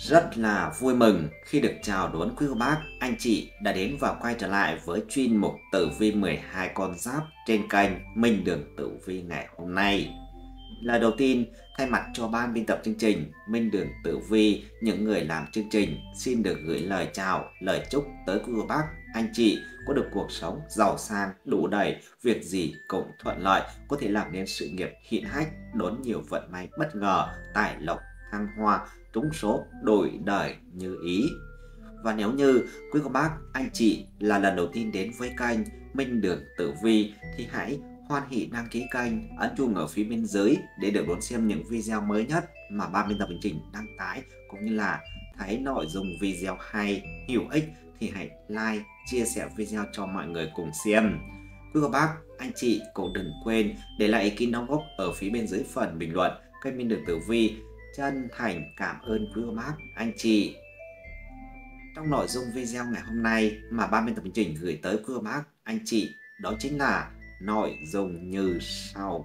Rất là vui mừng khi được chào đón quý cô bác, anh chị đã đến và quay trở lại với chuyên mục tử vi 12 con giáp trên kênh Minh Đường Tử Vi ngày hôm nay. Lời đầu tiên, thay mặt cho ban biên tập chương trình Minh Đường Tử Vi, những người làm chương trình xin được gửi lời chào, lời chúc tới quý cô bác, anh chị có được cuộc sống giàu sang, đủ đầy, việc gì cũng thuận lợi, có thể làm nên sự nghiệp hiển hách, đón nhiều vận may bất ngờ, tài lộc, thăng hoa, trúng số, đổi đời như ý. Và nếu như quý cô bác, anh chị là lần đầu tiên đến với kênh Minh Đường Tử Vi thì hãy hoan hỉ đăng ký kênh, ấn chuông ở phía bên dưới để được đón xem những video mới nhất mà ban biên tập chương trình đăng tải, cũng như là thấy nội dung video hay, hữu ích thì hãy like, chia sẻ video cho mọi người cùng xem. Quý cô bác, anh chị cũng đừng quên để lại ý kiến đóng góp ở phía bên dưới phần bình luận. Kênh Minh Đường Tử Vi chân thành cảm ơn quý cô bác, anh chị. Trong nội dung video ngày hôm nay mà ban biên tập chương trình gửi tới quý cô bác, anh chị, đó chính là nội dung như sau.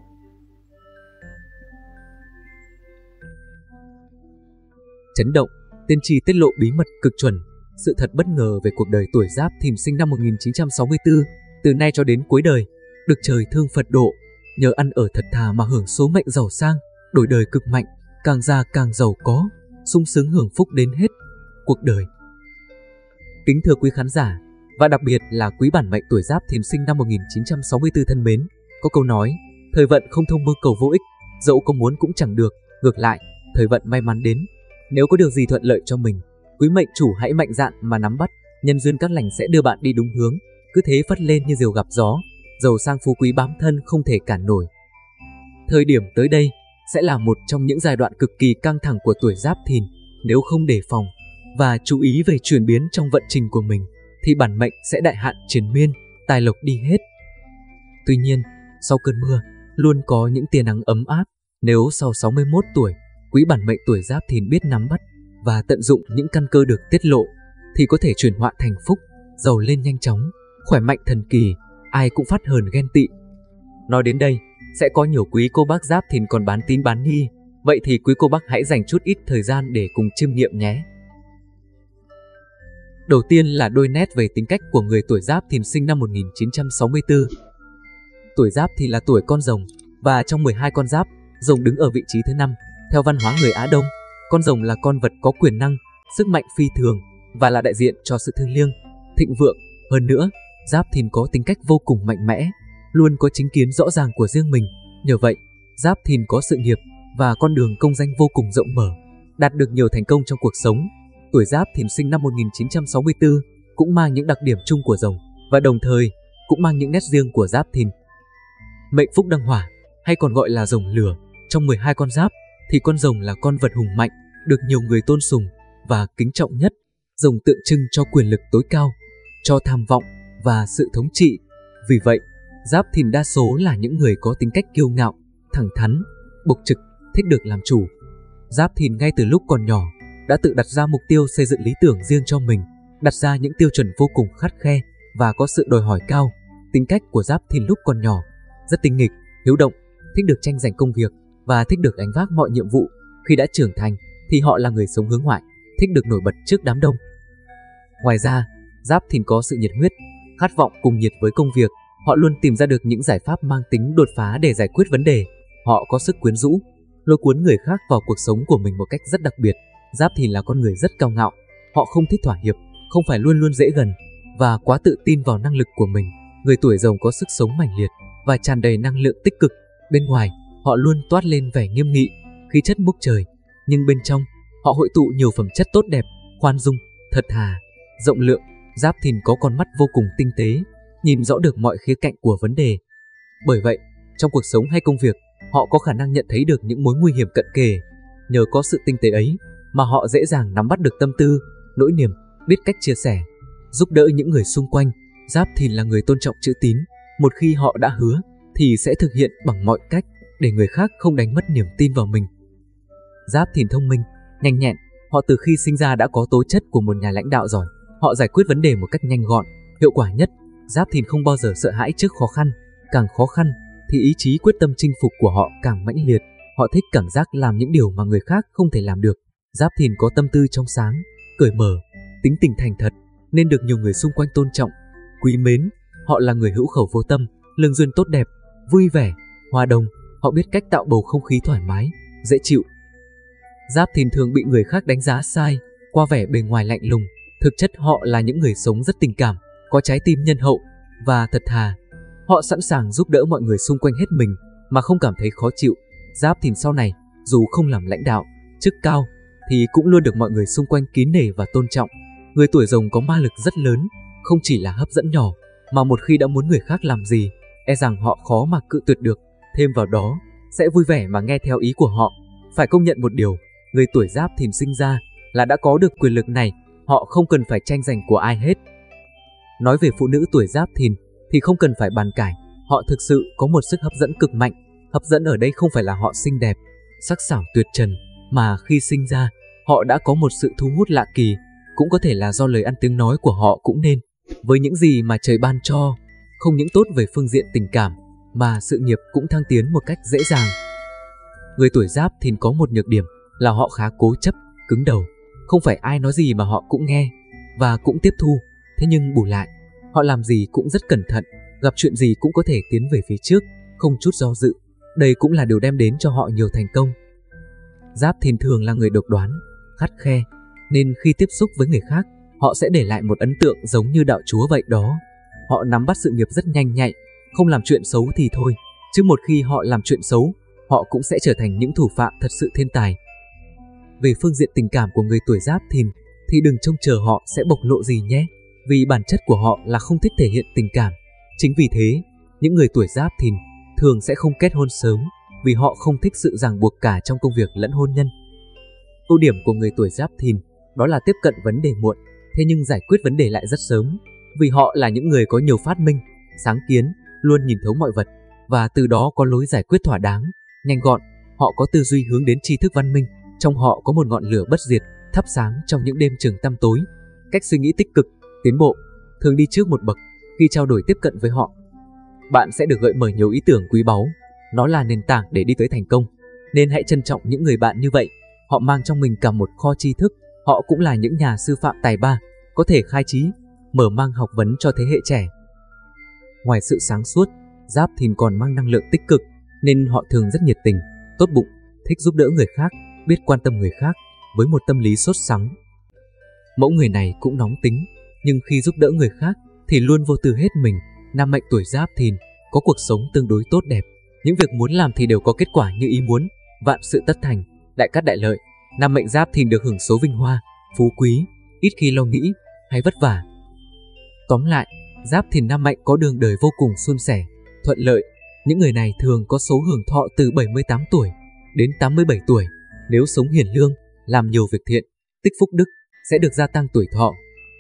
Chấn động, tiên tri tiết lộ bí mật cực chuẩn, sự thật bất ngờ về cuộc đời tuổi Giáp Thìn sinh năm 1964, từ nay cho đến cuối đời, được trời thương Phật độ, nhờ ăn ở thật thà mà hưởng số mệnh giàu sang, đổi đời cực mạnh, càng già càng giàu có, sung sướng hưởng phúc đến hết cuộc đời. Kính thưa quý khán giả, và đặc biệt là quý bản mệnh tuổi Giáp Thìn sinh năm 1964 thân mến, có câu nói, thời vận không thông mơ cầu vô ích, dẫu có muốn cũng chẳng được, ngược lại, thời vận may mắn đến. Nếu có điều gì thuận lợi cho mình, quý mệnh chủ hãy mạnh dạn mà nắm bắt, nhân duyên các lành sẽ đưa bạn đi đúng hướng, cứ thế phất lên như diều gặp gió, giàu sang phú quý bám thân không thể cản nổi. Thời điểm tới đây sẽ là một trong những giai đoạn cực kỳ căng thẳng của tuổi Giáp Thìn, nếu không đề phòng và chú ý về chuyển biến trong vận trình của mình thì bản mệnh sẽ đại hạn triền miên, tài lộc đi hết. Tuy nhiên, sau cơn mưa luôn có những tia nắng ấm áp. Nếu sau 61 tuổi, quý bản mệnh tuổi Giáp Thìn biết nắm bắt và tận dụng những căn cơ được tiết lộ thì có thể chuyển họa thành phúc, giàu lên nhanh chóng, khỏe mạnh thần kỳ, ai cũng phát hờn ghen tị. Nói đến đây, sẽ có nhiều quý cô bác Giáp Thìn còn bán tín bán nghi, vậy thì quý cô bác hãy dành chút ít thời gian để cùng chiêm nghiệm nhé. Đầu tiên là đôi nét về tính cách của người tuổi Giáp Thìn sinh năm 1964. Tuổi Giáp thì là tuổi con rồng, và trong 12 con giáp, rồng đứng ở vị trí thứ 5. Theo văn hóa người Á Đông, con rồng là con vật có quyền năng, sức mạnh phi thường và là đại diện cho sự thiêng liêng, thịnh vượng. Hơn nữa, Giáp Thìn có tính cách vô cùng mạnh mẽ, luôn có chính kiến rõ ràng của riêng mình. Nhờ vậy, Giáp Thìn có sự nghiệp và con đường công danh vô cùng rộng mở, đạt được nhiều thành công trong cuộc sống. Tuổi Giáp Thìn sinh năm 1964 cũng mang những đặc điểm chung của rồng và đồng thời cũng mang những nét riêng của Giáp Thìn. Mệnh phúc đăng hỏa, hay còn gọi là rồng lửa, trong 12 con giáp thì con rồng là con vật hùng mạnh, được nhiều người tôn sùng và kính trọng nhất. Rồng tượng trưng cho quyền lực tối cao, cho tham vọng và sự thống trị. Vì vậy, Giáp Thìn đa số là những người có tính cách kiêu ngạo, thẳng thắn, bộc trực, thích được làm chủ. Giáp Thìn ngay từ lúc còn nhỏ đã tự đặt ra mục tiêu xây dựng lý tưởng riêng cho mình, đặt ra những tiêu chuẩn vô cùng khắt khe và có sự đòi hỏi cao. Tính cách của Giáp Thìn lúc còn nhỏ rất tinh nghịch, hiếu động, thích được tranh giành công việc và thích được gánh vác mọi nhiệm vụ. Khi đã trưởng thành thì họ là người sống hướng ngoại, thích được nổi bật trước đám đông. Ngoài ra, Giáp Thìn có sự nhiệt huyết, khát vọng cùng nhiệt với công việc. Họ luôn tìm ra được những giải pháp mang tính đột phá để giải quyết vấn đề. Họ có sức quyến rũ, lôi cuốn người khác vào cuộc sống của mình một cách rất đặc biệt. Giáp Thìn là con người rất cao ngạo, họ không thích thỏa hiệp, không phải luôn luôn dễ gần và quá tự tin vào năng lực của mình. Người tuổi rồng có sức sống mãnh liệt và tràn đầy năng lượng tích cực. Bên ngoài, họ luôn toát lên vẻ nghiêm nghị, khí chất bốc trời, nhưng bên trong, họ hội tụ nhiều phẩm chất tốt đẹp, khoan dung, thật thà, rộng lượng. Giáp Thìn có con mắt vô cùng tinh tế, nhìn rõ được mọi khía cạnh của vấn đề. Bởi vậy, trong cuộc sống hay công việc, họ có khả năng nhận thấy được những mối nguy hiểm cận kề. Nhờ có sự tinh tế ấy mà họ dễ dàng nắm bắt được tâm tư, nỗi niềm, biết cách chia sẻ, giúp đỡ những người xung quanh. Giáp Thìn là người tôn trọng chữ tín, một khi họ đã hứa thì sẽ thực hiện bằng mọi cách để người khác không đánh mất niềm tin vào mình. Giáp Thìn thông minh, nhanh nhẹn, họ từ khi sinh ra đã có tố chất của một nhà lãnh đạo giỏi. Họ giải quyết vấn đề một cách nhanh gọn, hiệu quả nhất. Giáp Thìn không bao giờ sợ hãi trước khó khăn, càng khó khăn thì ý chí quyết tâm chinh phục của họ càng mãnh liệt. Họ thích cảm giác làm những điều mà người khác không thể làm được. Giáp Thìn có tâm tư trong sáng, cởi mở, tính tình thành thật, nên được nhiều người xung quanh tôn trọng, quý mến. Họ là người hữu khẩu vô tâm, lương duyên tốt đẹp, vui vẻ, hòa đồng. Họ biết cách tạo bầu không khí thoải mái, dễ chịu. Giáp Thìn thường bị người khác đánh giá sai qua vẻ bề ngoài lạnh lùng. Thực chất họ là những người sống rất tình cảm, có trái tim nhân hậu và thật thà. Họ sẵn sàng giúp đỡ mọi người xung quanh hết mình mà không cảm thấy khó chịu. Giáp Thìn sau này dù không làm lãnh đạo, chức cao thì cũng luôn được mọi người xung quanh kính nể và tôn trọng. Người tuổi Rồng có ma lực rất lớn, không chỉ là hấp dẫn nhỏ mà một khi đã muốn người khác làm gì, e rằng họ khó mà cự tuyệt được. Thêm vào đó, sẽ vui vẻ mà nghe theo ý của họ. Phải công nhận một điều, người tuổi Giáp Thìn sinh ra là đã có được quyền lực này, họ không cần phải tranh giành của ai hết. Nói về phụ nữ tuổi Giáp Thìn thì không cần phải bàn cãi, họ thực sự có một sức hấp dẫn cực mạnh. Hấp dẫn ở đây không phải là họ xinh đẹp, sắc sảo tuyệt trần, mà khi sinh ra, họ đã có một sự thu hút lạ kỳ, cũng có thể là do lời ăn tiếng nói của họ cũng nên. Với những gì mà trời ban cho, không những tốt về phương diện tình cảm, mà sự nghiệp cũng thăng tiến một cách dễ dàng. Người tuổi Giáp Thìn có một nhược điểm là họ khá cố chấp, cứng đầu, không phải ai nói gì mà họ cũng nghe và cũng tiếp thu. Thế nhưng bù lại, họ làm gì cũng rất cẩn thận, gặp chuyện gì cũng có thể tiến về phía trước, không chút do dự. Đây cũng là điều đem đến cho họ nhiều thành công. Giáp Thìn thường là người độc đoán, khắt khe, nên khi tiếp xúc với người khác, họ sẽ để lại một ấn tượng giống như đạo chúa vậy đó. Họ nắm bắt sự nghiệp rất nhanh nhạy, không làm chuyện xấu thì thôi, chứ một khi họ làm chuyện xấu, họ cũng sẽ trở thành những thủ phạm thật sự thiên tài. Về phương diện tình cảm của người tuổi Giáp Thìn thì đừng trông chờ họ sẽ bộc lộ gì nhé, vì bản chất của họ là không thích thể hiện tình cảm. Chính vì thế, những người tuổi Giáp Thìn thường sẽ không kết hôn sớm, vì họ không thích sự ràng buộc cả trong công việc lẫn hôn nhân. Ưu điểm của người tuổi Giáp Thìn đó là tiếp cận vấn đề muộn, thế nhưng giải quyết vấn đề lại rất sớm, vì họ là những người có nhiều phát minh, sáng kiến, luôn nhìn thấu mọi vật, và từ đó có lối giải quyết thỏa đáng, nhanh gọn. Họ có tư duy hướng đến tri thức văn minh, trong họ có một ngọn lửa bất diệt, thắp sáng trong những đêm trường tăm tối. Cách suy nghĩ tích cực, tiến bộ, thường đi trước một bậc. Khi trao đổi tiếp cận với họ, bạn sẽ được gợi mở nhiều ý tưởng quý báu. Nó là nền tảng để đi tới thành công, nên hãy trân trọng những người bạn như vậy. Họ mang trong mình cả một kho tri thức. Họ cũng là những nhà sư phạm tài ba, có thể khai trí, mở mang học vấn cho thế hệ trẻ. Ngoài sự sáng suốt, Giáp Thìn còn mang năng lượng tích cực, nên họ thường rất nhiệt tình, tốt bụng, thích giúp đỡ người khác, biết quan tâm người khác, với một tâm lý sốt sắng. Mẫu người này cũng nóng tính, nhưng khi giúp đỡ người khác thì luôn vô tư hết mình. Nam mệnh tuổi Giáp Thìn có cuộc sống tương đối tốt đẹp, những việc muốn làm thì đều có kết quả như ý muốn, vạn sự tất thành, đại cát đại lợi. Nam mệnh Giáp Thìn được hưởng số vinh hoa, phú quý, ít khi lo nghĩ hay vất vả. Tóm lại, Giáp Thìn nam mệnh có đường đời vô cùng suôn sẻ, thuận lợi. Những người này thường có số hưởng thọ từ 78 tuổi đến 87 tuổi. Nếu sống hiền lương, làm nhiều việc thiện, tích phúc đức, sẽ được gia tăng tuổi thọ.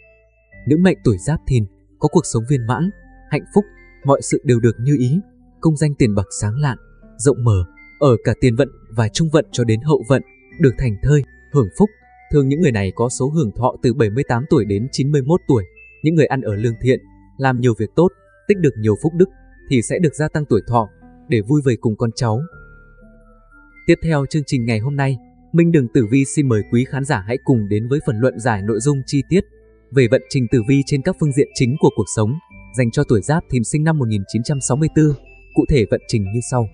Nữ mệnh tuổi Giáp Thìn có cuộc sống viên mãn, hạnh phúc, mọi sự đều được như ý, công danh tiền bạc sáng lạn, rộng mở, ở cả tiền vận và trung vận cho đến hậu vận, được thành thơi, hưởng phúc. Thường những người này có số hưởng thọ từ 78 tuổi đến 91 tuổi. Những người ăn ở lương thiện, làm nhiều việc tốt, tích được nhiều phúc đức thì sẽ được gia tăng tuổi thọ để vui vầy cùng con cháu. Tiếp theo chương trình ngày hôm nay, Minh Đường Tử Vi xin mời quý khán giả hãy cùng đến với phần luận giải nội dung chi tiết về vận trình tử vi trên các phương diện chính của cuộc sống dành cho tuổi Giáp Thìn sinh năm 1964. Cụ thể vận trình như sau.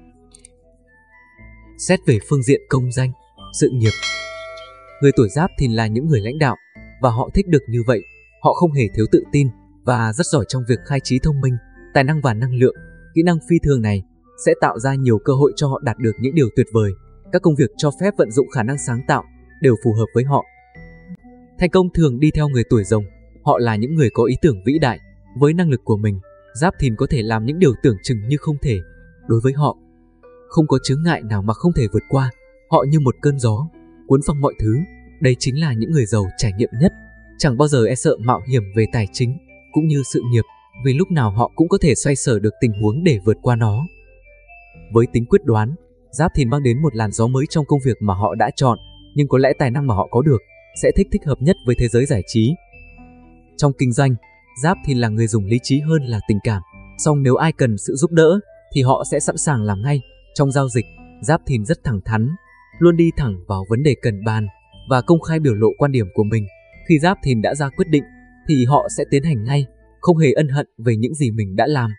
Xét về phương diện công danh, sự nghiệp. Người tuổi Giáp Thìn là những người lãnh đạo và họ thích được như vậy. Họ không hề thiếu tự tin và rất giỏi trong việc khai trí thông minh, tài năng và năng lượng. Kỹ năng phi thường này sẽ tạo ra nhiều cơ hội cho họ đạt được những điều tuyệt vời. Các công việc cho phép vận dụng khả năng sáng tạo đều phù hợp với họ. Thành công thường đi theo người tuổi Rồng. Họ là những người có ý tưởng vĩ đại. Với năng lực của mình, Giáp Thìn có thể làm những điều tưởng chừng như không thể. Đối với họ, không có chướng ngại nào mà không thể vượt qua. Họ như một cơn gió, cuốn phăng mọi thứ. Đây chính là những người giàu trải nghiệm nhất, chẳng bao giờ e sợ mạo hiểm về tài chính cũng như sự nghiệp, vì lúc nào họ cũng có thể xoay sở được tình huống để vượt qua nó. Với tính quyết đoán, Giáp Thìn mang đến một làn gió mới trong công việc mà họ đã chọn, nhưng có lẽ tài năng mà họ có được sẽ thích hợp nhất với thế giới giải trí. Trong kinh doanh, Giáp Thìn là người dùng lý trí hơn là tình cảm, song nếu ai cần sự giúp đỡ thì họ sẽ sẵn sàng làm ngay. Trong giao dịch, Giáp Thìn rất thẳng thắn, luôn đi thẳng vào vấn đề cần bàn, và công khai biểu lộ quan điểm của mình. Khi Giáp Thìn đã ra quyết định thì họ sẽ tiến hành ngay, không hề ân hận về những gì mình đã làm.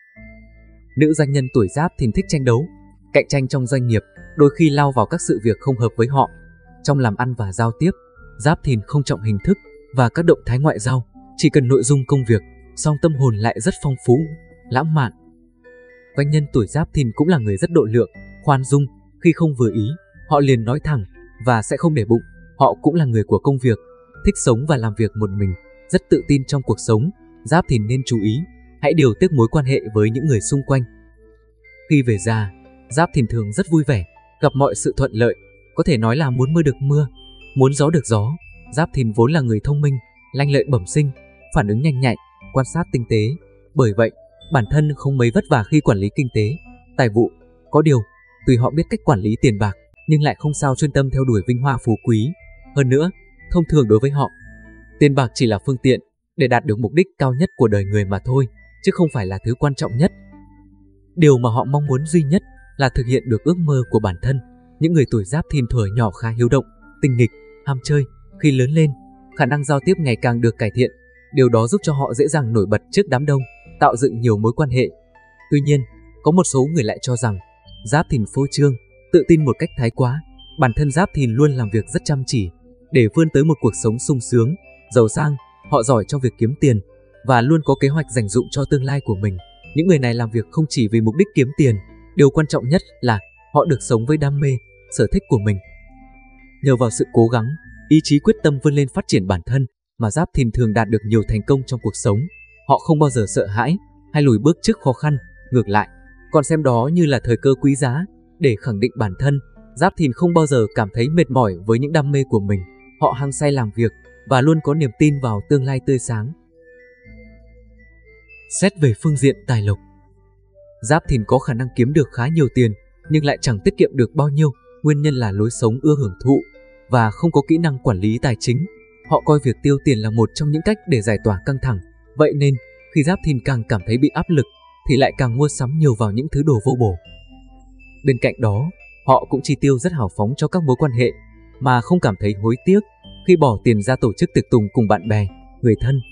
Nữ doanh nhân tuổi Giáp Thìn thích tranh đấu, cạnh tranh trong doanh nghiệp, đôi khi lao vào các sự việc không hợp với họ. Trong làm ăn và giao tiếp, Giáp Thìn không trọng hình thức và các động thái ngoại giao, chỉ cần nội dung công việc, song tâm hồn lại rất phong phú, lãng mạn. Doanh nhân tuổi Giáp Thìn cũng là người rất độ lượng, khoan dung, khi không vừa ý, họ liền nói thẳng và sẽ không để bụng. Họ cũng là người của công việc, thích sống và làm việc một mình, rất tự tin trong cuộc sống. Giáp Thìn nên chú ý, hãy điều tiết mối quan hệ với những người xung quanh. Khi về già, Giáp Thìn thường rất vui vẻ, gặp mọi sự thuận lợi, có thể nói là muốn mưa được mưa, muốn gió được gió. Giáp Thìn vốn là người thông minh, lanh lợi bẩm sinh, phản ứng nhanh nhạy, quan sát tinh tế. Bởi vậy, bản thân không mấy vất vả khi quản lý kinh tế, tài vụ. Có điều, tuy họ biết cách quản lý tiền bạc, nhưng lại không sao chuyên tâm theo đuổi vinh hoa phú quý. Hơn nữa, thông thường đối với họ, tiền bạc chỉ là phương tiện để đạt được mục đích cao nhất của đời người mà thôi, chứ không phải là thứ quan trọng nhất. Điều mà họ mong muốn duy nhất là thực hiện được ước mơ của bản thân. Những người tuổi Giáp Thìn thuở nhỏ khá hiếu động, tinh nghịch, ham chơi. Khi lớn lên, khả năng giao tiếp ngày càng được cải thiện. Điều đó giúp cho họ dễ dàng nổi bật trước đám đông, tạo dựng nhiều mối quan hệ. Tuy nhiên, có một số người lại cho rằng Giáp Thìn phô trương, tự tin một cách thái quá. Bản thân Giáp Thìn luôn làm việc rất chăm chỉ để vươn tới một cuộc sống sung sướng, giàu sang. Họ giỏi trong việc kiếm tiền và luôn có kế hoạch dành dụm cho tương lai của mình. Những người này làm việc không chỉ vì mục đích kiếm tiền, điều quan trọng nhất là họ được sống với đam mê, sở thích của mình. Nhờ vào sự cố gắng, ý chí quyết tâm vươn lên phát triển bản thân mà Giáp Thìn thường đạt được nhiều thành công trong cuộc sống. Họ không bao giờ sợ hãi hay lùi bước trước khó khăn, ngược lại, còn xem đó như là thời cơ quý giá để khẳng định bản thân. Giáp Thìn không bao giờ cảm thấy mệt mỏi với những đam mê của mình. Họ hăng say làm việc và luôn có niềm tin vào tương lai tươi sáng. Xét về phương diện tài lộc, Giáp Thìn có khả năng kiếm được khá nhiều tiền nhưng lại chẳng tiết kiệm được bao nhiêu. Nguyên nhân là lối sống ưa hưởng thụ và không có kỹ năng quản lý tài chính. Họ coi việc tiêu tiền là một trong những cách để giải tỏa căng thẳng. Vậy nên, khi Giáp Thìn càng cảm thấy bị áp lực thì lại càng mua sắm nhiều vào những thứ đồ vô bổ. Bên cạnh đó, họ cũng chi tiêu rất hào phóng cho các mối quan hệ mà không cảm thấy hối tiếc khi bỏ tiền ra tổ chức tiệc tùng cùng bạn bè, người thân.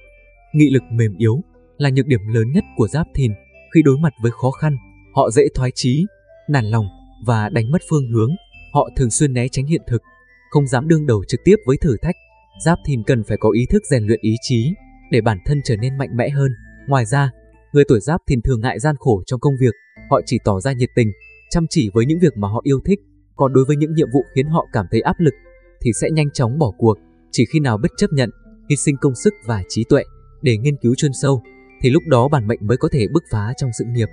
Nghị lực mềm yếu là nhược điểm lớn nhất của Giáp Thìn. Khi đối mặt với khó khăn, họ dễ thoái chí, nản lòng và đánh mất phương hướng. Họ thường xuyên né tránh hiện thực, không dám đương đầu trực tiếp với thử thách. Giáp Thìn cần phải có ý thức rèn luyện ý chí để bản thân trở nên mạnh mẽ hơn. Ngoài ra, người tuổi Giáp Thìn thường ngại gian khổ trong công việc. Họ chỉ tỏ ra nhiệt tình, chăm chỉ với những việc mà họ yêu thích. Còn đối với những nhiệm vụ khiến họ cảm thấy áp lực thì sẽ nhanh chóng bỏ cuộc. Chỉ khi nào biết chấp nhận, hy sinh công sức và trí tuệ để nghiên cứu chuyên sâu thì lúc đó bản mệnh mới có thể bứt phá trong sự nghiệp.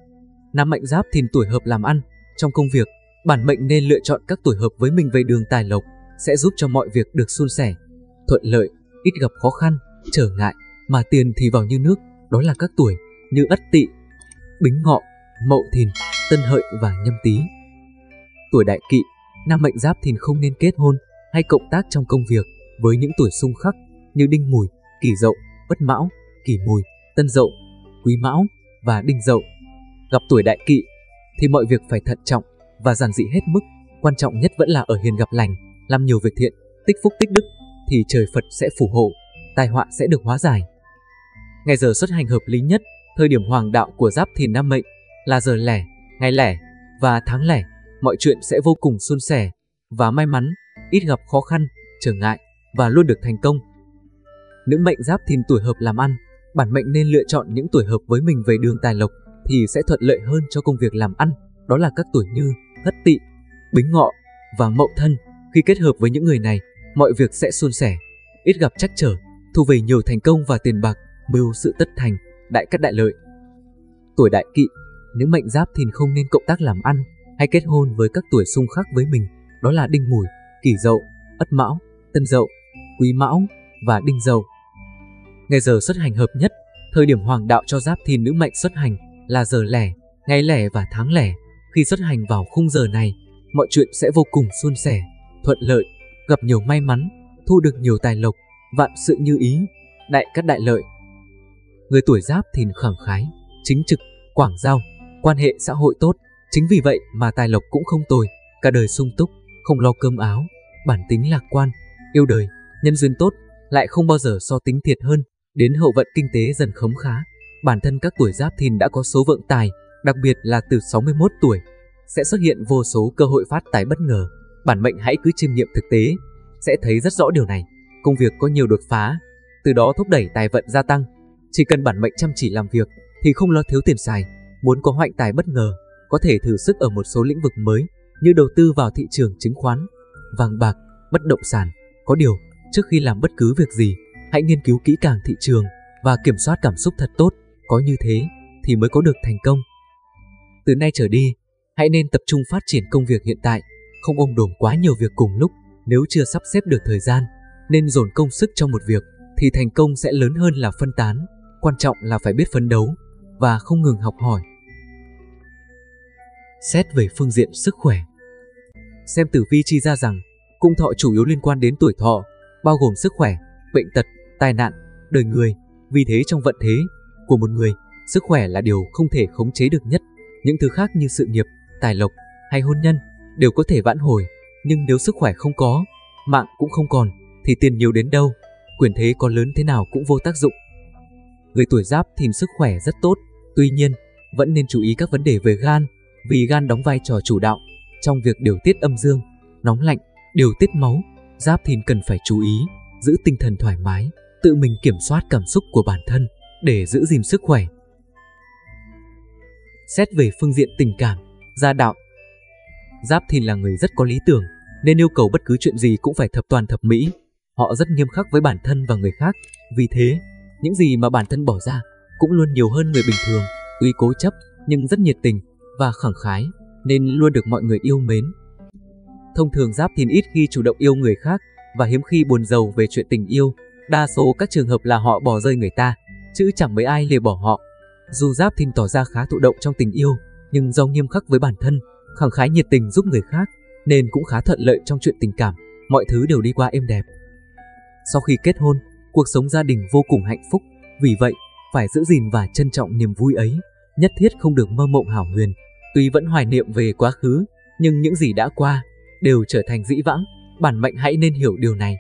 Nam mệnh Giáp Thìn tuổi hợp làm ăn. Trong công việc, bản mệnh nên lựa chọn các tuổi hợp với mình về đường tài lộc, sẽ giúp cho mọi việc được suôn sẻ, thuận lợi, ít gặp khó khăn, trở ngại, mà tiền thì vào như nước. Đó là các tuổi như Ất Tỵ, Bính Ngọ, Mậu Thìn, Tân Hợi và Nhâm Tý. Tuổi Đại Kỵ, nam mệnh Giáp Thìn không nên kết hôn hay cộng tác trong công việc với những tuổi xung khắc như Đinh Mùi, Kỷ Dậu, Ất Mão, Kỷ Mùi, Tân Dậu, Quý Mão và Đinh Dậu. Gặp tuổi Đại Kỵ thì mọi việc phải thận trọng và giản dị hết mức. Quan trọng nhất vẫn là ở hiền gặp lành, làm nhiều việc thiện, tích phúc tích đức thì trời Phật sẽ phù hộ, tai họa sẽ được hóa giải. Ngày giờ xuất hành hợp lý nhất, thời điểm hoàng đạo của Giáp Thìn nam mệnh là giờ lẻ, ngày lẻ và tháng lẻ. Mọi chuyện sẽ vô cùng suôn sẻ và may mắn, ít gặp khó khăn, trở ngại và luôn được thành công. Nữ mệnh Giáp Thìn tuổi hợp làm ăn, bản mệnh nên lựa chọn những tuổi hợp với mình về đường tài lộc thì sẽ thuận lợi hơn cho công việc làm ăn. Đó là các tuổi như Ất Tỵ, Bính Ngọ và Mậu Thân. Khi kết hợp với những người này, mọi việc sẽ suôn sẻ, ít gặp trắc trở, thu về nhiều thành công và tiền bạc, mưu sự tất thành, đại cát đại lợi. Tuổi Đại Kỵ, nữ mệnh Giáp Thìn không nên cộng tác làm ăn hay kết hôn với các tuổi xung khắc với mình. Đó là Đinh Mùi, Kỷ Dậu, Ất Mão, Tân Dậu, Quý Mão và Đinh Dậu. Ngày giờ xuất hành hợp nhất, thời điểm hoàng đạo cho Giáp Thìn nữ mệnh xuất hành là giờ lẻ, ngày lẻ và tháng lẻ. Khi xuất hành vào khung giờ này, mọi chuyện sẽ vô cùng suôn sẻ, thuận lợi, gặp nhiều may mắn, thu được nhiều tài lộc, vạn sự như ý, đại cát đại lợi. Người tuổi Giáp Thìn khẳng khái, chính trực, quảng giao, quan hệ xã hội tốt. Chính vì vậy mà tài lộc cũng không tồi, cả đời sung túc, không lo cơm áo. bản tính lạc quan, yêu đời, nhân duyên tốt, lại không bao giờ so tính thiệt hơn. Đến hậu vận kinh tế dần khấm khá, bản thân các tuổi Giáp Thìn đã có số vượng tài, đặc biệt là từ 61 tuổi sẽ xuất hiện vô số cơ hội phát tài bất ngờ. Bản mệnh hãy cứ chiêm nghiệm thực tế, sẽ thấy rất rõ điều này. Công việc có nhiều đột phá, từ đó thúc đẩy tài vận gia tăng. Chỉ cần bản mệnh chăm chỉ làm việc thì không lo thiếu tiền xài. Muốn có hoạnh tài bất ngờ, có thể thử sức ở một số lĩnh vực mới như đầu tư vào thị trường chứng khoán, vàng bạc, bất động sản. Có điều, trước khi làm bất cứ việc gì, hãy nghiên cứu kỹ càng thị trường và kiểm soát cảm xúc thật tốt. Có như thế thì mới có được thành công. Từ nay trở đi, hãy nên tập trung phát triển công việc hiện tại, không ôm đồm quá nhiều việc cùng lúc. Nếu chưa sắp xếp được thời gian, nên dồn công sức cho một việc thì thành công sẽ lớn hơn là phân tán. Quan trọng là phải biết phấn đấu và không ngừng học hỏi. Xét về phương diện sức khỏe, xem tử vi chi ra rằng cung thọ chủ yếu liên quan đến tuổi thọ, bao gồm sức khỏe, bệnh tật, tai nạn, đời người. Vì thế trong vận thế của một người, sức khỏe là điều không thể khống chế được nhất. Những thứ khác như sự nghiệp, tài lộc hay hôn nhân đều có thể vãn hồi, nhưng nếu sức khỏe không có, mạng cũng không còn, thì tiền nhiều đến đâu, quyền thế có lớn thế nào cũng vô tác dụng. Người tuổi Giáp Thìn sức khỏe rất tốt, tuy nhiên vẫn nên chú ý các vấn đề về gan, vì gan đóng vai trò chủ đạo trong việc điều tiết âm dương, nóng lạnh, điều tiết máu. Giáp Thìn cần phải chú ý giữ tinh thần thoải mái, tự mình kiểm soát cảm xúc của bản thân để giữ gìn sức khỏe. Xét về phương diện tình cảm, gia đạo, Giáp Thìn là người rất có lý tưởng, nên yêu cầu bất cứ chuyện gì cũng phải thập toàn thập mỹ. Họ rất nghiêm khắc với bản thân và người khác, vì thế những gì mà bản thân bỏ ra cũng luôn nhiều hơn người bình thường. Tuy cố chấp nhưng rất nhiệt tình và khẳng khái, nên luôn được mọi người yêu mến. Thông thường Giáp Thìn ít khi chủ động yêu người khác và hiếm khi buồn rầu về chuyện tình yêu. Đa số các trường hợp là họ bỏ rơi người ta, chứ chẳng mấy ai lìa bỏ họ. Dù Giáp Thìn tỏ ra khá thụ động trong tình yêu, nhưng do nghiêm khắc với bản thân, khẳng khái nhiệt tình giúp người khác, nên cũng khá thuận lợi trong chuyện tình cảm, mọi thứ đều đi qua êm đẹp. Sau khi kết hôn, cuộc sống gia đình vô cùng hạnh phúc, vì vậy phải giữ gìn và trân trọng niềm vui ấy, nhất thiết không được mơ mộng hão huyền. Tuy vẫn hoài niệm về quá khứ, nhưng những gì đã qua đều trở thành dĩ vãng, bản mệnh hãy nên hiểu điều này.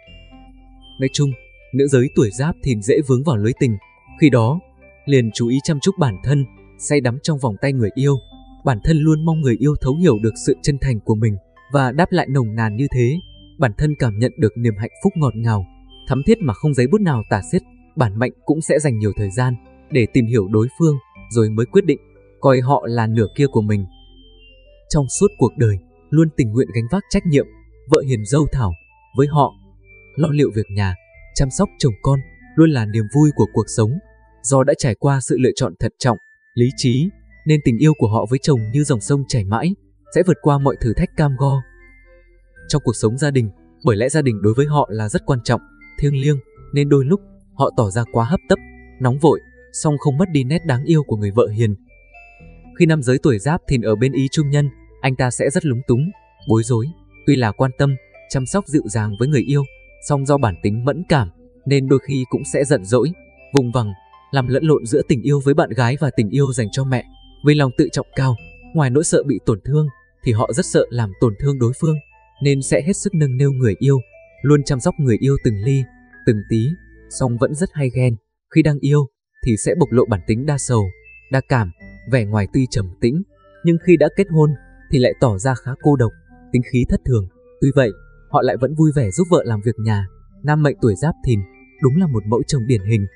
Nói chung, nữ giới tuổi Giáp Thìn dễ vướng vào lưới tình, khi đó liền chú ý chăm chút bản thân, say đắm trong vòng tay người yêu. Bản thân luôn mong người yêu thấu hiểu được sự chân thành của mình và đáp lại nồng nàn như thế. Bản thân cảm nhận được niềm hạnh phúc ngọt ngào, thắm thiết mà không giấy bút nào tả xiết. Bản mệnh cũng sẽ dành nhiều thời gian để tìm hiểu đối phương, rồi mới quyết định coi họ là nửa kia của mình. Trong suốt cuộc đời, luôn tình nguyện gánh vác trách nhiệm, vợ hiền dâu thảo với họ. Lo liệu việc nhà, chăm sóc chồng con luôn là niềm vui của cuộc sống. Do đã trải qua sự lựa chọn thận trọng, lý trí, nên tình yêu của họ với chồng như dòng sông chảy mãi, sẽ vượt qua mọi thử thách cam go. Trong cuộc sống gia đình, bởi lẽ gia đình đối với họ là rất quan trọng, thiêng liêng, nên đôi lúc họ tỏ ra quá hấp tấp, nóng vội, song không mất đi nét đáng yêu của người vợ hiền. Khi nam giới tuổi Giáp Thìn ở bên ý trung nhân, anh ta sẽ rất lúng túng, bối rối. Tuy là quan tâm, chăm sóc dịu dàng với người yêu, song do bản tính mẫn cảm nên đôi khi cũng sẽ giận dỗi, vùng vằng, làm lẫn lộn giữa tình yêu với bạn gái và tình yêu dành cho mẹ. Vì lòng tự trọng cao, ngoài nỗi sợ bị tổn thương thì họ rất sợ làm tổn thương đối phương, nên sẽ hết sức nâng niu người yêu, luôn chăm sóc người yêu từng ly, từng tí, song vẫn rất hay ghen. Khi đang yêu thì sẽ bộc lộ bản tính đa sầu, đa cảm, vẻ ngoài tuy trầm tĩnh, nhưng khi đã kết hôn thì lại tỏ ra khá cô độc, tính khí thất thường. Tuy vậy, họ lại vẫn vui vẻ giúp vợ làm việc nhà. Nam mệnh tuổi Giáp Thìn đúng là một mẫu chồng điển hình.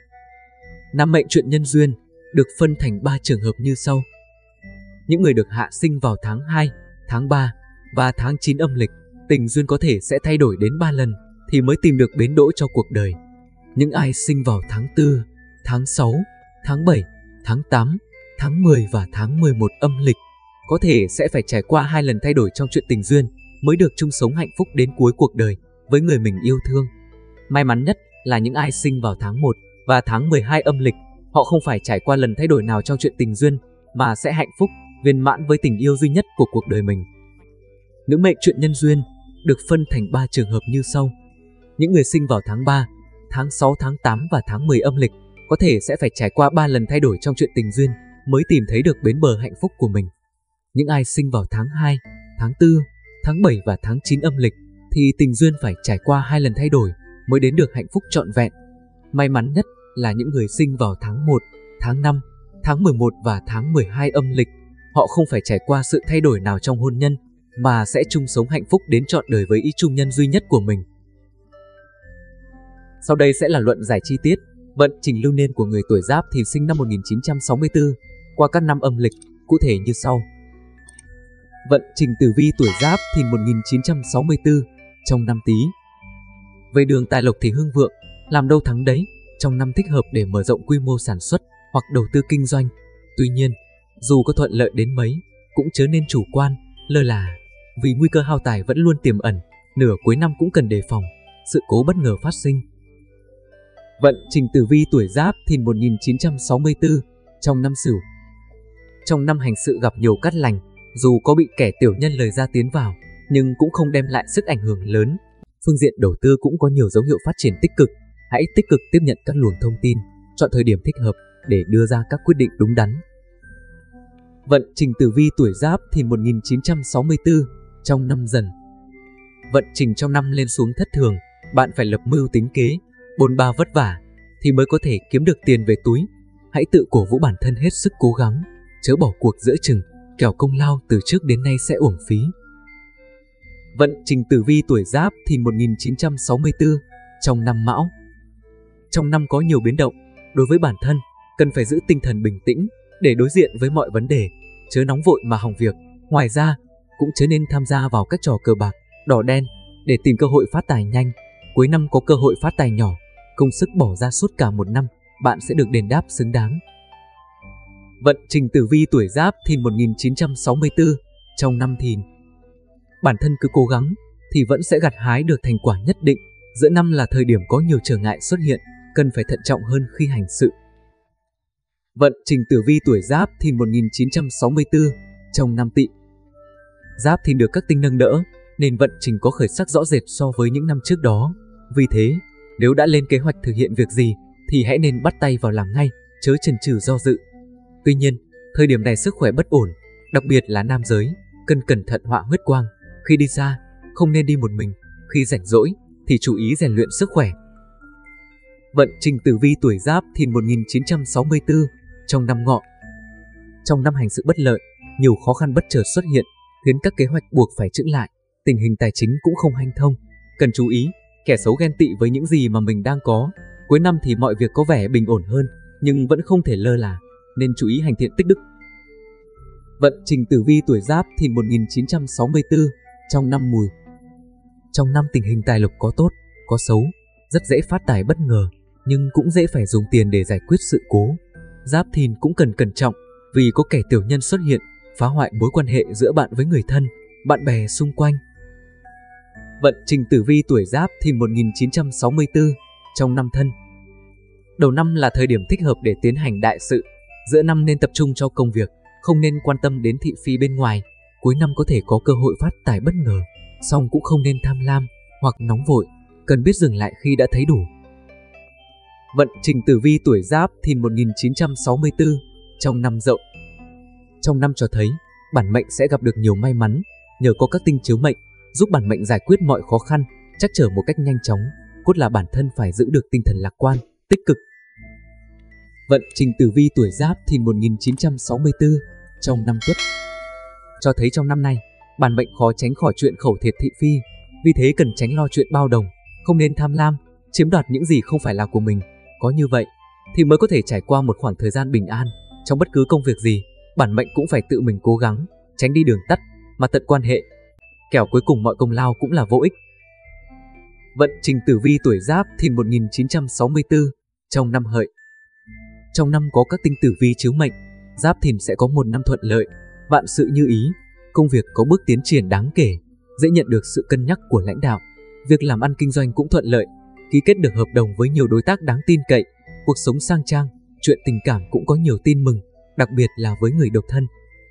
Nam mệnh chuyện nhân duyên được phân thành 3 trường hợp như sau. Những người được hạ sinh vào tháng 2, tháng 3 và tháng 9 âm lịch, tình duyên có thể sẽ thay đổi đến 3 lần thì mới tìm được bến đỗ cho cuộc đời. Những ai sinh vào tháng 4, tháng 6, tháng 7, tháng 8, tháng 10 và tháng 11 âm lịch có thể sẽ phải trải qua 2 lần thay đổi trong chuyện tình duyên mới được chung sống hạnh phúc đến cuối cuộc đời với người mình yêu thương. May mắn nhất là những ai sinh vào tháng 1 và tháng 12 âm lịch, họ không phải trải qua lần thay đổi nào trong chuyện tình duyên mà sẽ hạnh phúc, viên mãn với tình yêu duy nhất của cuộc đời mình. Nữ mệnh chuyện nhân duyên được phân thành 3 trường hợp như sau. Những người sinh vào tháng 3, tháng 6, tháng 8 và tháng 10 âm lịch có thể sẽ phải trải qua 3 lần thay đổi trong chuyện tình duyên mới tìm thấy được bến bờ hạnh phúc của mình. Những ai sinh vào tháng 2, tháng 4, tháng 7 và tháng 9 âm lịch thì tình duyên phải trải qua 2 lần thay đổi mới đến được hạnh phúc trọn vẹn. May mắn nhất là những người sinh vào tháng 1, tháng 5, tháng 11 và tháng 12 âm lịch. Họ không phải trải qua sự thay đổi nào trong hôn nhân, mà sẽ chung sống hạnh phúc đến trọn đời với ý chung nhân duy nhất của mình. Sau đây sẽ là luận giải chi tiết vận trình lưu niên của người tuổi Giáp Thìn sinh năm 1964 qua các năm âm lịch, cụ thể như sau. Vận trình tử vi tuổi Giáp Thìn 1964 trong năm Tý. Về đường tài lộc thì hưng vượng, làm đâu thắng đấy, trong năm thích hợp để mở rộng quy mô sản xuất hoặc đầu tư kinh doanh. Tuy nhiên, dù có thuận lợi đến mấy, cũng chớ nên chủ quan, lơ là, vì nguy cơ hao tài vẫn luôn tiềm ẩn, nửa cuối năm cũng cần đề phòng sự cố bất ngờ phát sinh. Vận trình tử vi tuổi Giáp Thìn 1964 trong năm Sửu. Trong năm hành sự gặp nhiều cát lành, dù có bị kẻ tiểu nhân lời ra tiến vào, nhưng cũng không đem lại sức ảnh hưởng lớn. Phương diện đầu tư cũng có nhiều dấu hiệu phát triển tích cực. Hãy tích cực tiếp nhận các luồng thông tin, chọn thời điểm thích hợp để đưa ra các quyết định đúng đắn. Vận trình tử vi tuổi Giáp Thìn 1964 trong năm Dần. Vận trình trong năm lên xuống thất thường, bạn phải lập mưu tính kế, bôn ba vất vả thì mới có thể kiếm được tiền về túi. Hãy tự cổ vũ bản thân hết sức cố gắng, chớ bỏ cuộc giữa chừng, kẻo công lao từ trước đến nay sẽ uổng phí. Vận trình tử vi tuổi Giáp Thìn 1964 trong năm Mão. Trong năm có nhiều biến động, đối với bản thân, cần phải giữ tinh thần bình tĩnh để đối diện với mọi vấn đề, chớ nóng vội mà hỏng việc. Ngoài ra, cũng chớ nên tham gia vào các trò cờ bạc, đỏ đen để tìm cơ hội phát tài nhanh. Cuối năm có cơ hội phát tài nhỏ, công sức bỏ ra suốt cả một năm, bạn sẽ được đền đáp xứng đáng. Vận trình tử vi tuổi Giáp Thìn 1964 trong năm Thìn. Bản thân cứ cố gắng thì vẫn sẽ gặt hái được thành quả nhất định. Giữa năm là thời điểm có nhiều trở ngại xuất hiện, cần phải thận trọng hơn khi hành sự. Vận trình tử vi tuổi Giáp Thìn 1964 trong năm Tỵ. Giáp Thìn được các tinh nâng đỡ, nên vận trình có khởi sắc rõ rệt so với những năm trước đó. Vì thế, nếu đã lên kế hoạch thực hiện việc gì thì hãy nên bắt tay vào làm ngay, chớ chần chừ do dự. Tuy nhiên, thời điểm này sức khỏe bất ổn, đặc biệt là nam giới, cần cẩn thận họa huyết quang. Khi đi xa, không nên đi một mình, khi rảnh rỗi thì chú ý rèn luyện sức khỏe. Vận trình tử vi tuổi Giáp Thìn 1964 trong năm Ngọ. Trong năm hành sự bất lợi, nhiều khó khăn bất chợt xuất hiện, khiến các kế hoạch buộc phải chững lại. Tình hình tài chính cũng không hanh thông, cần chú ý, kẻ xấu ghen tị với những gì mà mình đang có. Cuối năm thì mọi việc có vẻ bình ổn hơn, nhưng vẫn không thể lơ là, nên chú ý hành thiện tích đức. Vận trình tử vi tuổi Giáp Thìn 1964 trong năm Mùi. Trong năm tình hình tài lộc có tốt, có xấu, rất dễ phát tài bất ngờ, nhưng cũng dễ phải dùng tiền để giải quyết sự cố. Giáp Thìn cũng cần cẩn trọng, vì có kẻ tiểu nhân xuất hiện, phá hoại mối quan hệ giữa bạn với người thân, bạn bè xung quanh. Vận trình tử vi tuổi Giáp Thìn 1964 trong năm Thân. Đầu năm là thời điểm thích hợp để tiến hành đại sự, giữa năm nên tập trung cho công việc, không nên quan tâm đến thị phi bên ngoài. Cuối năm có thể có cơ hội phát tài bất ngờ, song cũng không nên tham lam hoặc nóng vội, cần biết dừng lại khi đã thấy đủ. Vận trình tử vi tuổi Giáp Thìn 1964 trong năm Dậu. Trong năm cho thấy, bản mệnh sẽ gặp được nhiều may mắn, nhờ có các tinh chiếu mệnh, giúp bản mệnh giải quyết mọi khó khăn, trắc trở một cách nhanh chóng, cốt là bản thân phải giữ được tinh thần lạc quan, tích cực. Vận trình tử vi tuổi Giáp Thìn 1964 trong năm Tuất. Cho thấy trong năm nay, bản mệnh khó tránh khỏi chuyện khẩu thiệt thị phi, vì thế cần tránh lo chuyện bao đồng, không nên tham lam, chiếm đoạt những gì không phải là của mình. Có như vậy thì mới có thể trải qua một khoảng thời gian bình an. Trong bất cứ công việc gì, bản mệnh cũng phải tự mình cố gắng, tránh đi đường tắt mà tận quan hệ, kẻo cuối cùng mọi công lao cũng là vô ích. Vận trình tử vi tuổi Giáp Thìn 1964 trong năm Hợi. Trong năm có các tinh tử vi chiếu mệnh, Giáp Thìn sẽ có một năm thuận lợi, vạn sự như ý, công việc có bước tiến triển đáng kể, dễ nhận được sự cân nhắc của lãnh đạo, việc làm ăn kinh doanh cũng thuận lợi, ký kết được hợp đồng với nhiều đối tác đáng tin cậy, cuộc sống sang trang, chuyện tình cảm cũng có nhiều tin mừng, đặc biệt là với người độc thân.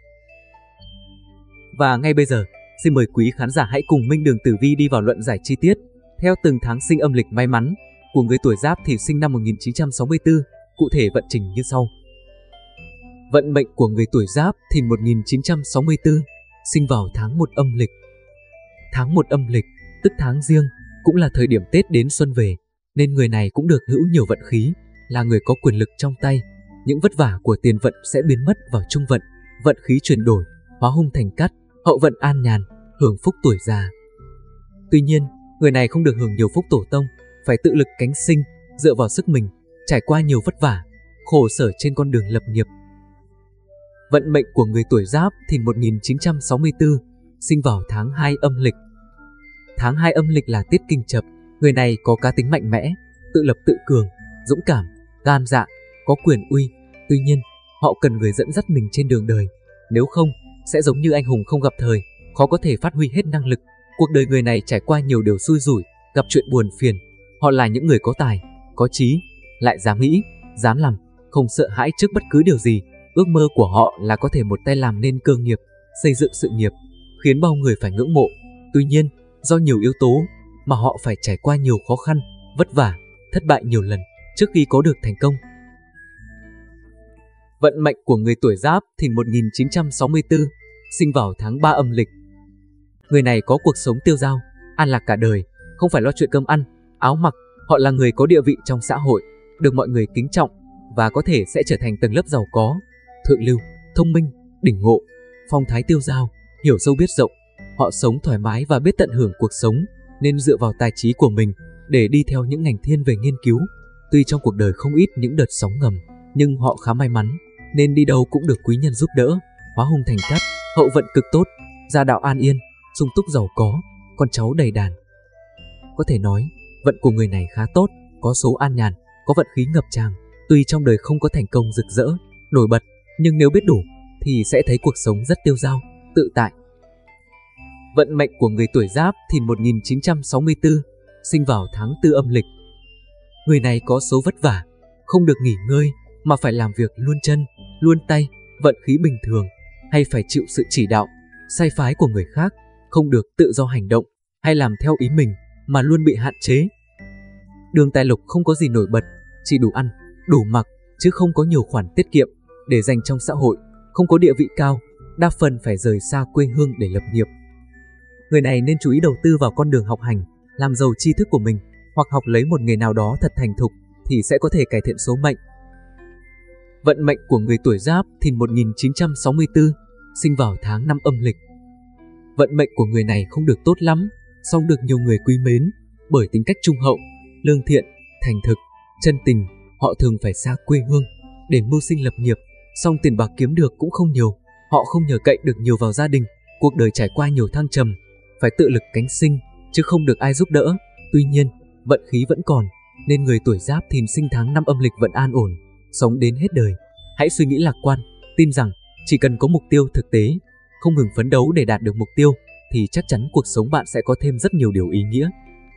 Và ngay bây giờ, xin mời quý khán giả hãy cùng Minh Đường Tử Vi đi vào luận giải chi tiết theo từng tháng sinh âm lịch may mắn của người tuổi Giáp Thìn sinh năm 1964, cụ thể vận trình như sau. Vận mệnh của người tuổi Giáp Thìn 1964 sinh vào tháng 1 âm lịch. Tháng 1 âm lịch tức tháng Giêng, cũng là thời điểm Tết đến xuân về, nên người này cũng được hữu nhiều vận khí, là người có quyền lực trong tay. Những vất vả của tiền vận sẽ biến mất vào trung vận, vận khí chuyển đổi, hóa hung thành cát, hậu vận an nhàn, hưởng phúc tuổi già. Tuy nhiên, người này không được hưởng nhiều phúc tổ tông, phải tự lực cánh sinh, dựa vào sức mình, trải qua nhiều vất vả, khổ sở trên con đường lập nghiệp. Vận mệnh của người tuổi Giáp Thìn 1964, sinh vào tháng 2 âm lịch. Tháng 2 âm lịch là tiết kinh chập, người này có cá tính mạnh mẽ, tự lập tự cường, dũng cảm, gan dạ, có quyền uy. Tuy nhiên, họ cần người dẫn dắt mình trên đường đời, nếu không, sẽ giống như anh hùng không gặp thời, khó có thể phát huy hết năng lực. Cuộc đời người này trải qua nhiều điều xui rủi, gặp chuyện buồn phiền. Họ là những người có tài, có trí, lại dám nghĩ, dám làm, không sợ hãi trước bất cứ điều gì. Ước mơ của họ là có thể một tay làm nên cơ nghiệp, xây dựng sự nghiệp, khiến bao người phải ngưỡng mộ. Tuy nhiên, do nhiều yếu tố mà họ phải trải qua nhiều khó khăn, vất vả, thất bại nhiều lần trước khi có được thành công. Vận mệnh của người tuổi Giáp Thìn 1964, sinh vào tháng 3 âm lịch. Người này có cuộc sống tiêu dao, an lạc cả đời, không phải lo chuyện cơm ăn, áo mặc. Họ là người có địa vị trong xã hội, được mọi người kính trọng và có thể sẽ trở thành tầng lớp giàu có, thượng lưu, thông minh, đỉnh ngộ, phong thái tiêu dao, hiểu sâu biết rộng. Họ sống thoải mái và biết tận hưởng cuộc sống, nên dựa vào tài trí của mình để đi theo những ngành thiên về nghiên cứu. Tuy trong cuộc đời không ít những đợt sóng ngầm, nhưng họ khá may mắn, nên đi đâu cũng được quý nhân giúp đỡ, hóa hung thành cát, hậu vận cực tốt, gia đạo an yên, sung túc giàu có, con cháu đầy đàn. Có thể nói, vận của người này khá tốt, có số an nhàn, có vận khí ngập tràn. Tuy trong đời không có thành công rực rỡ, nổi bật, nhưng nếu biết đủ thì sẽ thấy cuộc sống rất tiêu dao, tự tại. Vận mệnh của người tuổi Giáp Thìn 1964, sinh vào tháng 4 âm lịch. Người này có số vất vả, không được nghỉ ngơi mà phải làm việc luôn chân, luôn tay, vận khí bình thường, hay phải chịu sự chỉ đạo, sai phái của người khác, không được tự do hành động hay làm theo ý mình mà luôn bị hạn chế. Đường tài lộc không có gì nổi bật, chỉ đủ ăn, đủ mặc, chứ không có nhiều khoản tiết kiệm để dành trong xã hội, không có địa vị cao, đa phần phải rời xa quê hương để lập nghiệp. Người này nên chú ý đầu tư vào con đường học hành, làm giàu tri thức của mình, hoặc học lấy một nghề nào đó thật thành thục thì sẽ có thể cải thiện số mệnh. Vận mệnh của người tuổi Giáp Thìn 1964, sinh vào tháng 5 âm lịch. Vận mệnh của người này không được tốt lắm, song được nhiều người quý mến bởi tính cách trung hậu, lương thiện, thành thực, chân tình. Họ thường phải xa quê hương để mưu sinh lập nghiệp, song tiền bạc kiếm được cũng không nhiều. Họ không nhờ cậy được nhiều vào gia đình, cuộc đời trải qua nhiều thăng trầm, phải tự lực cánh sinh chứ không được ai giúp đỡ. Tuy nhiên, vận khí vẫn còn, nên người tuổi Giáp Thìn sinh tháng 5 âm lịch vẫn an ổn, sống đến hết đời. Hãy suy nghĩ lạc quan, tin rằng chỉ cần có mục tiêu thực tế, không ngừng phấn đấu để đạt được mục tiêu, thì chắc chắn cuộc sống bạn sẽ có thêm rất nhiều điều ý nghĩa.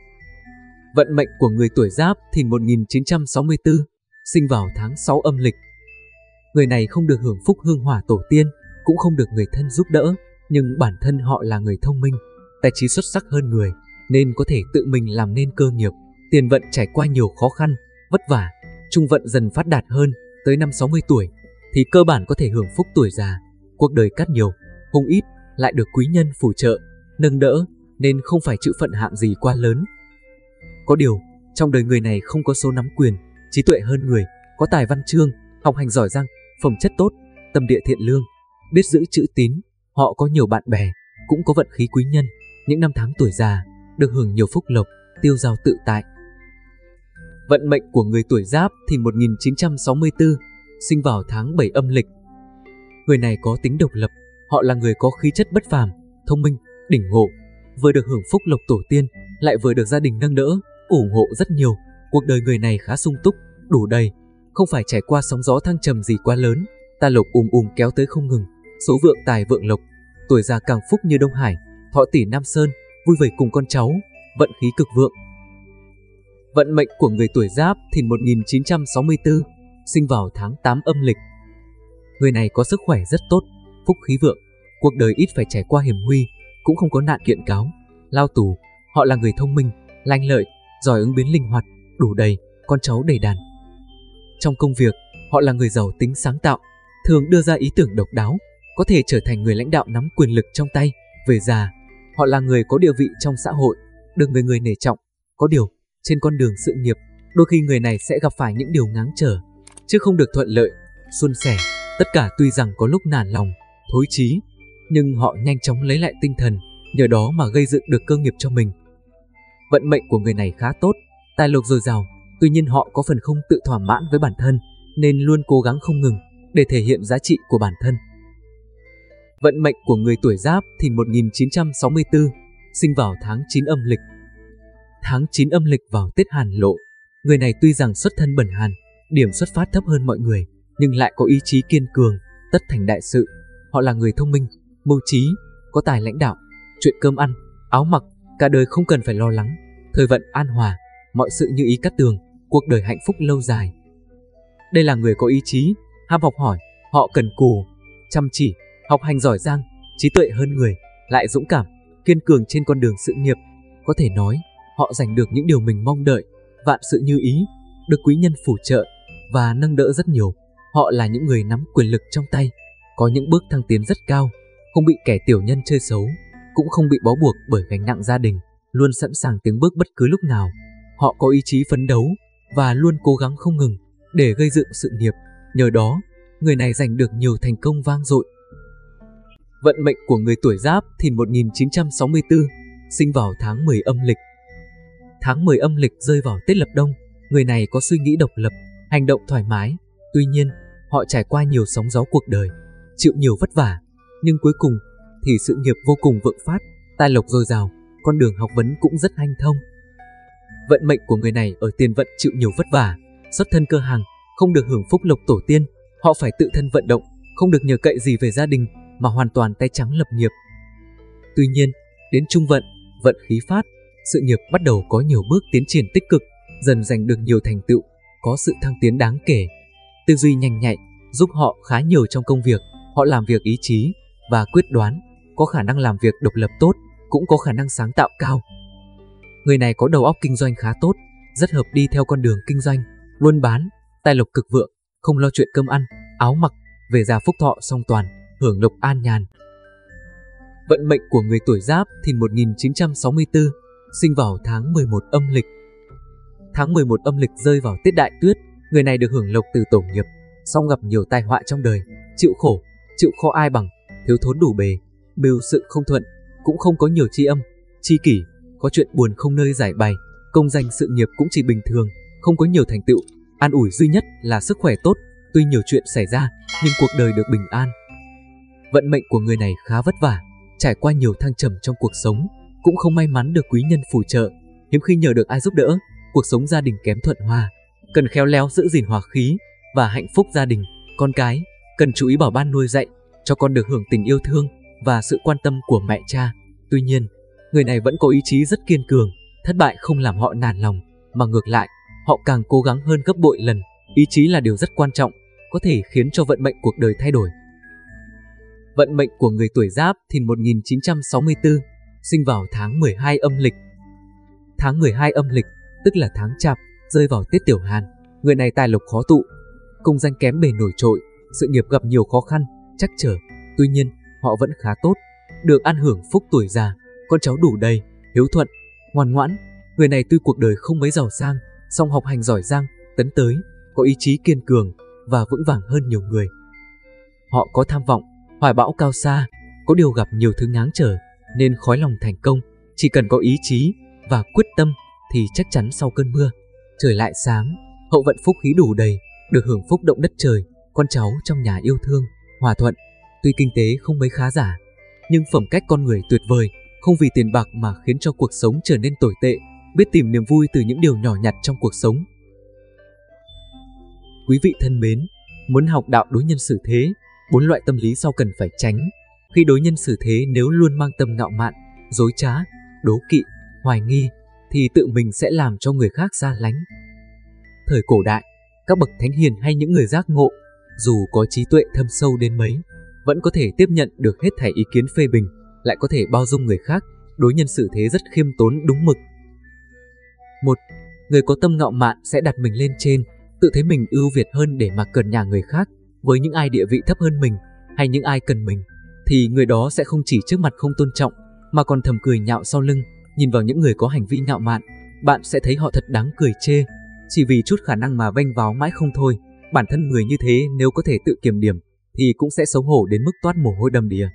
Vận mệnh của người tuổi Giáp Thìn 1964, sinh vào tháng 6 âm lịch. Người này không được hưởng phúc hương hỏa tổ tiên, cũng không được người thân giúp đỡ, nhưng bản thân họ là người thông minh, tài trí xuất sắc hơn người, nên có thể tự mình làm nên cơ nghiệp. Tiền vận trải qua nhiều khó khăn, vất vả, trung vận dần phát đạt hơn, tới năm 60 tuổi thì cơ bản có thể hưởng phúc tuổi già. Cuộc đời cát nhiều, hung ít, lại được quý nhân phù trợ, nâng đỡ, nên không phải chịu phận hạng gì quá lớn. Có điều, trong đời người này không có số nắm quyền, trí tuệ hơn người, có tài văn chương, học hành giỏi giang, phẩm chất tốt, tâm địa thiện lương, biết giữ chữ tín. Họ có nhiều bạn bè, cũng có vận khí quý nhân. Những năm tháng tuổi già, được hưởng nhiều phúc lộc, tiêu dao tự tại. Vận mệnh của người tuổi Giáp Thìn 1964, sinh vào tháng 7 âm lịch. Người này có tính độc lập, họ là người có khí chất bất phàm, thông minh, đỉnh ngộ, vừa được hưởng phúc lộc tổ tiên, lại vừa được gia đình nâng đỡ, ủng hộ rất nhiều. Cuộc đời người này khá sung túc, đủ đầy, không phải trải qua sóng gió thăng trầm gì quá lớn. Ta lộc kéo tới không ngừng, số vượng tài vượng lộc, tuổi già càng phúc như Đông Hải, thọ tỷ Nam Sơn, vui vầy cùng con cháu, vận khí cực vượng. Vận mệnh của người tuổi Giáp Thìn 1964, sinh vào tháng 8 âm lịch. Người này có sức khỏe rất tốt, phúc khí vượng, cuộc đời ít phải trải qua hiểm nguy, cũng không có nạn kiện cáo, lao tù. Họ là người thông minh, lanh lợi, giỏi ứng biến linh hoạt, đủ đầy, con cháu đầy đàn. Trong công việc, họ là người giàu tính sáng tạo, thường đưa ra ý tưởng độc đáo, có thể trở thành người lãnh đạo nắm quyền lực trong tay. Về già, họ là người có địa vị trong xã hội, được người người nể trọng. Có điều, trên con đường sự nghiệp, đôi khi người này sẽ gặp phải những điều ngáng trở, chứ không được thuận lợi, suôn sẻ. Tất cả tuy rằng có lúc nản lòng, thối chí, nhưng họ nhanh chóng lấy lại tinh thần, nhờ đó mà gây dựng được cơ nghiệp cho mình. Vận mệnh của người này khá tốt, tài lộc dồi dào, tuy nhiên họ có phần không tự thỏa mãn với bản thân, nên luôn cố gắng không ngừng để thể hiện giá trị của bản thân. Vận mệnh của người tuổi Giáp Thìn 1964, sinh vào tháng 9 âm lịch. Tháng 9 âm lịch vào Tết Hàn Lộ, người này tuy rằng xuất thân bần hàn, điểm xuất phát thấp hơn mọi người, nhưng lại có ý chí kiên cường, tất thành đại sự. Họ là người thông minh, mưu trí, có tài lãnh đạo, chuyện cơm ăn, áo mặc, cả đời không cần phải lo lắng, thời vận an hòa, mọi sự như ý cát tường, cuộc đời hạnh phúc lâu dài. Đây là người có ý chí, ham học hỏi, họ cần cù, chăm chỉ, học hành giỏi giang, trí tuệ hơn người, lại dũng cảm, kiên cường trên con đường sự nghiệp. Có thể nói, họ giành được những điều mình mong đợi, vạn sự như ý, được quý nhân phù trợ và nâng đỡ rất nhiều. Họ là những người nắm quyền lực trong tay, có những bước thăng tiến rất cao, không bị kẻ tiểu nhân chơi xấu, cũng không bị bó buộc bởi gánh nặng gia đình, luôn sẵn sàng tiến bước bất cứ lúc nào. Họ có ý chí phấn đấu và luôn cố gắng không ngừng để gây dựng sự nghiệp, nhờ đó, người này giành được nhiều thành công vang dội. Vận mệnh của người tuổi Giáp Thìn 1964, sinh vào tháng 10 âm lịch. Tháng 10 âm lịch rơi vào Tết Lập Đông, người này có suy nghĩ độc lập, hành động thoải mái. Tuy nhiên, họ trải qua nhiều sóng gió cuộc đời, chịu nhiều vất vả, nhưng cuối cùng thì sự nghiệp vô cùng vượng phát, tài lộc dồi dào, con đường học vấn cũng rất hanh thông. Vận mệnh của người này ở tiền vận chịu nhiều vất vả, xuất thân cơ hàng, không được hưởng phúc lộc tổ tiên, họ phải tự thân vận động, không được nhờ cậy gì về gia đình, mà hoàn toàn tay trắng lập nghiệp. Tuy nhiên, đến trung vận, vận khí phát, sự nghiệp bắt đầu có nhiều bước tiến triển tích cực, dần giành được nhiều thành tựu, có sự thăng tiến đáng kể. Tư duy nhanh nhạy, giúp họ khá nhiều trong công việc, họ làm việc ý chí và quyết đoán, có khả năng làm việc độc lập tốt, cũng có khả năng sáng tạo cao. Người này có đầu óc kinh doanh khá tốt, rất hợp đi theo con đường kinh doanh, buôn bán, tài lộc cực vượng, không lo chuyện cơm ăn, áo mặc, về già phúc thọ song toàn, hưởng lộc an nhàn. Vận mệnh của người tuổi Giáp Thìn 1964, sinh vào tháng 11 âm lịch. Tháng 11 âm lịch rơi vào Tết Đại Tuyết, người này được hưởng lộc từ tổ nghiệp, song gặp nhiều tai họa trong đời, chịu khó ai bằng, thiếu thốn đủ bề, mưu sự không thuận, cũng không có nhiều tri âm, tri kỷ, có chuyện buồn không nơi giải bày, công danh sự nghiệp cũng chỉ bình thường, không có nhiều thành tựu, an ủi duy nhất là sức khỏe tốt, tuy nhiều chuyện xảy ra, nhưng cuộc đời được bình an. Vận mệnh của người này khá vất vả, trải qua nhiều thăng trầm trong cuộc sống, cũng không may mắn được quý nhân phù trợ, hiếm khi nhờ được ai giúp đỡ, cuộc sống gia đình kém thuận hòa, cần khéo léo giữ gìn hòa khí và hạnh phúc gia đình, con cái, cần chú ý bảo ban nuôi dạy, cho con được hưởng tình yêu thương và sự quan tâm của mẹ cha. Tuy nhiên, người này vẫn có ý chí rất kiên cường, thất bại không làm họ nản lòng, mà ngược lại, họ càng cố gắng hơn gấp bội lần. Ý chí là điều rất quan trọng, có thể khiến cho vận mệnh cuộc đời thay đổi. Vận mệnh của người tuổi Giáp Thìn 1964, sinh vào tháng 12 âm lịch. Tháng 12 âm lịch, tức là tháng Chạp, rơi vào Tết Tiểu Hàn, người này tài lộc khó tụ, công danh kém bề nổi trội, sự nghiệp gặp nhiều khó khăn, trắc trở. Tuy nhiên, họ vẫn khá tốt, được ăn hưởng phúc tuổi già, con cháu đủ đầy, hiếu thuận, ngoan ngoãn. Người này tuy cuộc đời không mấy giàu sang, song học hành giỏi giang, tấn tới, có ý chí kiên cường và vững vàng hơn nhiều người. Họ có tham vọng, hoài bão cao xa, có điều gặp nhiều thứ ngáng trở, nên khó lòng thành công. Chỉ cần có ý chí và quyết tâm thì chắc chắn sau cơn mưa, trời lại sáng, hậu vận phúc khí đủ đầy, được hưởng phúc động đất trời, con cháu trong nhà yêu thương, hòa thuận. Tuy kinh tế không mấy khá giả, nhưng phẩm cách con người tuyệt vời, không vì tiền bạc mà khiến cho cuộc sống trở nên tồi tệ, biết tìm niềm vui từ những điều nhỏ nhặt trong cuộc sống. Quý vị thân mến, muốn học đạo đối nhân xử thế, 4 loại tâm lý sau cần phải tránh. Khi đối nhân xử thế nếu luôn mang tâm ngạo mạn, dối trá, đố kỵ, hoài nghi, thì tự mình sẽ làm cho người khác xa lánh. Thời cổ đại, các bậc thánh hiền hay những người giác ngộ, dù có trí tuệ thâm sâu đến mấy, vẫn có thể tiếp nhận được hết thảy ý kiến phê bình, lại có thể bao dung người khác, đối nhân xử thế rất khiêm tốn đúng mực. 1. Người có tâm ngạo mạn sẽ đặt mình lên trên, tự thấy mình ưu việt hơn để mà cợt nhả người khác. Với những ai địa vị thấp hơn mình hay những ai cần mình, thì người đó sẽ không chỉ trước mặt không tôn trọng, mà còn thầm cười nhạo sau lưng, Nhìn vào những người có hành vi ngạo mạn, bạn sẽ thấy họ thật đáng cười chê, chỉ vì chút khả năng mà vênh váo mãi không thôi. Bản thân người như thế nếu có thể tự kiểm điểm thì cũng sẽ xấu hổ đến mức toát mồ hôi đầm đìa.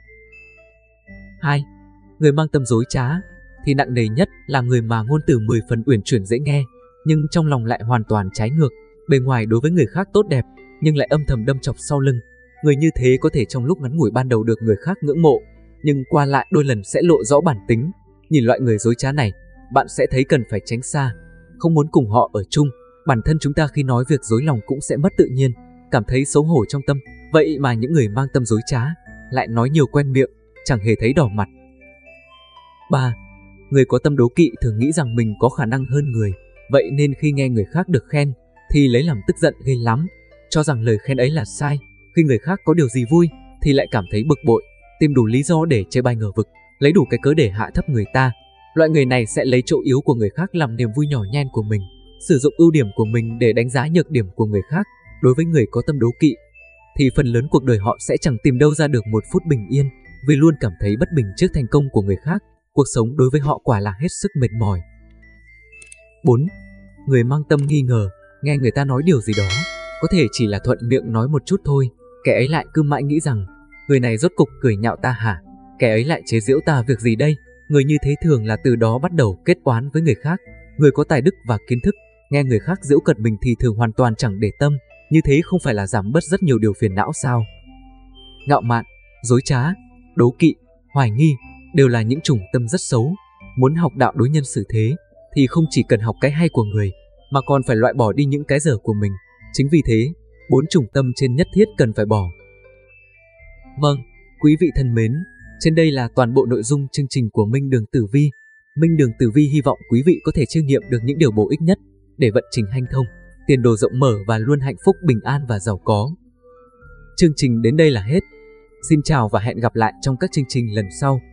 2. Người mang tâm dối trá thì nặng nề nhất là người mà ngôn từ 10 phần uyển chuyển dễ nghe, nhưng trong lòng lại hoàn toàn trái ngược. Bề ngoài đối với người khác tốt đẹp, nhưng lại âm thầm đâm chọc sau lưng. Người như thế có thể trong lúc ngắn ngủi ban đầu được người khác ngưỡng mộ, nhưng qua lại đôi lần sẽ lộ rõ bản tính. Nhìn loại người dối trá này, bạn sẽ thấy cần phải tránh xa, không muốn cùng họ ở chung. Bản thân chúng ta khi nói việc dối lòng cũng sẽ mất tự nhiên, cảm thấy xấu hổ trong tâm. Vậy mà những người mang tâm dối trá lại nói nhiều quen miệng, chẳng hề thấy đỏ mặt. 3. Người có tâm đố kỵ thường nghĩ rằng mình có khả năng hơn người, vậy nên khi nghe người khác được khen thì lấy làm tức giận ghê lắm, cho rằng lời khen ấy là sai. Khi người khác có điều gì vui thì lại cảm thấy bực bội, tìm đủ lý do để chê bai ngờ vực, lấy đủ cái cớ để hạ thấp người ta. Loại người này sẽ lấy chỗ yếu của người khác làm niềm vui nhỏ nhen của mình, sử dụng ưu điểm của mình để đánh giá nhược điểm của người khác. Đối với người có tâm đố kỵ thì phần lớn cuộc đời họ sẽ chẳng tìm đâu ra được một phút bình yên, vì luôn cảm thấy bất bình trước thành công của người khác. Cuộc sống đối với họ quả là hết sức mệt mỏi. 4. Người mang tâm nghi ngờ, nghe người ta nói điều gì đó, có thể chỉ là thuận miệng nói một chút thôi, kẻ ấy lại cứ mãi nghĩ rằng người này rốt cục cười nhạo ta hả? Kẻ ấy lại chế giễu ta việc gì đây? Người như thế thường là từ đó bắt đầu kết oán với người khác. Người có tài đức và kiến thức, nghe người khác giễu cợt mình thì thường hoàn toàn chẳng để tâm. Như thế không phải là giảm bớt rất nhiều điều phiền não sao? Ngạo mạn, dối trá, đố kỵ, hoài nghi đều là những chủng tâm rất xấu. Muốn học đạo đối nhân xử thế thì không chỉ cần học cái hay của người, mà còn phải loại bỏ đi những cái dở của mình. Chính vì thế, 4 chủng tâm trên nhất thiết cần phải bỏ. Vâng, quý vị thân mến, trên đây là toàn bộ nội dung chương trình của Minh Đường Tử Vi. Minh Đường Tử Vi hy vọng quý vị có thể chiêm nghiệm được những điều bổ ích nhất để vận trình hanh thông, tiền đồ rộng mở và luôn hạnh phúc, bình an và giàu có. Chương trình đến đây là hết. Xin chào và hẹn gặp lại trong các chương trình lần sau.